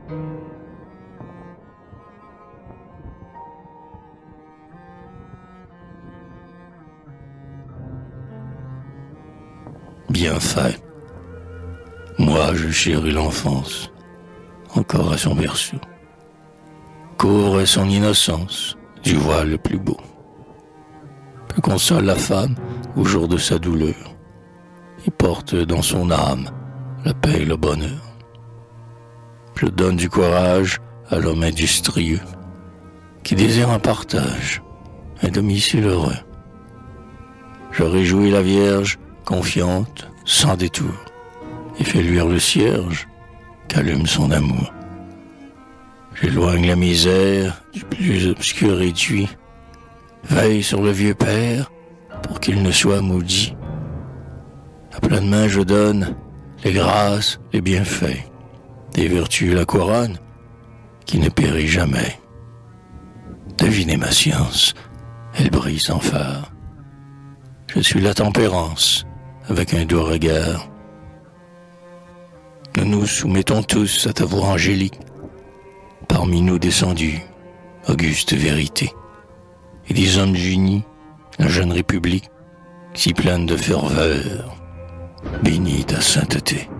Bien fait. Moi, je chéris l'enfance, encore à son berceau. Couvre son innocence du voile le plus beau. Que console la femme au jour de sa douleur. Il porte dans son âme la paix et le bonheur. Je donne du courage à l'homme industrieux qui désire un partage, un domicile heureux. Je réjouis la Vierge confiante, sans détour, et fais luire le cierge qu'allume son amour. J'éloigne la misère du plus obscur étui, veille sur le vieux père pour qu'il ne soit maudit. À pleine main je donne les grâces, les bienfaits, des vertus la couronne qui ne périt jamais. Devinez ma science, elle brille sans phare. Je suis la tempérance avec un doux regard. Nous nous soumettons tous à ta voix angélique, parmi nous descendus, auguste vérité, et des hommes unis, la jeune république, si pleine de ferveur, bénis ta sainteté.